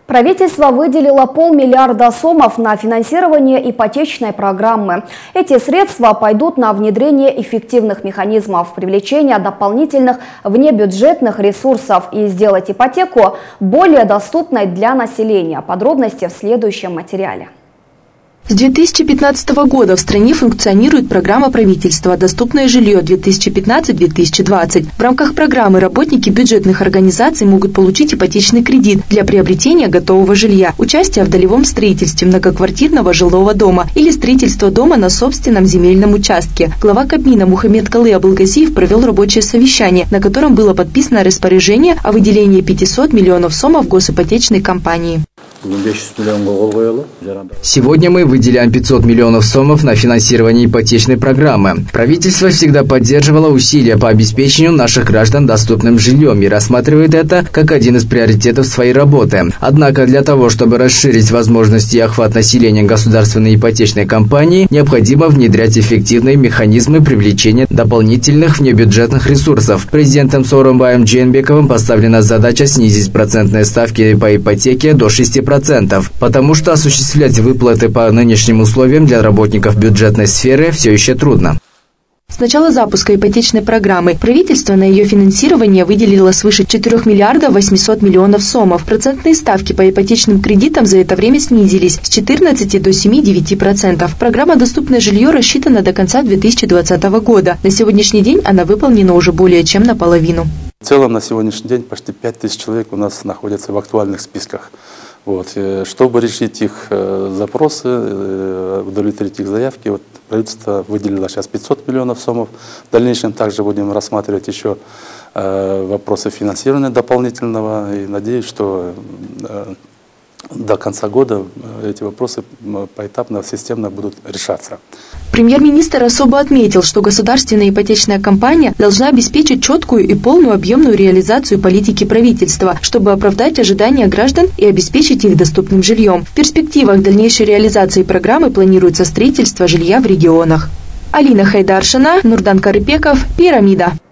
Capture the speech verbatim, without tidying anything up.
Правительство выделило полмиллиарда сомов на финансирование ипотечной программы. Эти средства пойдут на внедрение эффективных механизмов привлечения дополнительных внебюджетных ресурсов и сделать ипотеку более доступной для населения. Подробности в следующем материале. С две тысячи пятнадцатого года в стране функционирует программа правительства «Доступное жилье две тысячи пятнадцать — две тысячи двадцать». В рамках программы работники бюджетных организаций могут получить ипотечный кредит для приобретения готового жилья, участия в долевом строительстве многоквартирного жилого дома или строительства дома на собственном земельном участке. Глава Кабмина Мухаммед Калы Абылгазиев провел рабочее совещание, на котором было подписано распоряжение о выделении пятисот миллионов сомов госипотечной компании. Сегодня мы выделяем пятьсот миллионов сомов на финансирование ипотечной программы. Правительство всегда поддерживало усилия по обеспечению наших граждан доступным жильем и рассматривает это как один из приоритетов своей работы. Однако для того, чтобы расширить возможности и охват населения государственной ипотечной компании, необходимо внедрять эффективные механизмы привлечения дополнительных внебюджетных ресурсов. Президентом Сооронбаем Джейнбековым поставлена задача снизить процентные ставки по ипотеке до шести процентов, потому что осуществлять выплаты по нынешним условиям для работников бюджетной сферы все еще трудно. С начала запуска ипотечной программы правительство на ее финансирование выделило свыше четырёх миллиардов восьмисот миллионов сомов. Процентные ставки по ипотечным кредитам за это время снизились с четырнадцати до семи-девяти процентов. Программа «Доступное жилье» рассчитана до конца две тысячи двадцатого года. На сегодняшний день она выполнена уже более чем наполовину. В целом на сегодняшний день почти пять тысяч человек у нас находятся в актуальных списках. Вот. Чтобы решить их запросы, удовлетворить их заявки, вот правительство выделило сейчас пятьсот миллионов сомов. В дальнейшем также будем рассматривать еще вопросы финансирования дополнительного. И надеюсь, что до конца года эти вопросы поэтапно, системно будут решаться. Премьер-министр особо отметил, что государственная ипотечная компания должна обеспечить четкую и полную объемную реализацию политики правительства, чтобы оправдать ожидания граждан и обеспечить их доступным жильем. В перспективах дальнейшей реализации программы планируется строительство жилья в регионах. Алина Хайдаршина, Нурдан Карыпеков, Пирамида.